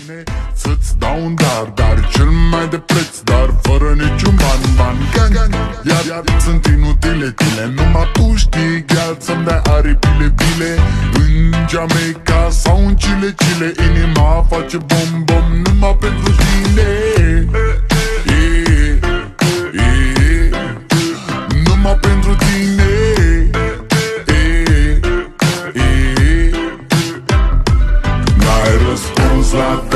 tine să-ți dau un dar cel mai de preț, dar fără niciun ban Iar sunt inutile tine, numai tu știi, gheal, să-mi dai aripile bile. În Jamaica sau în Chile, inima face bom numai pentru tine. Numai pentru tine. N-ai răspuns la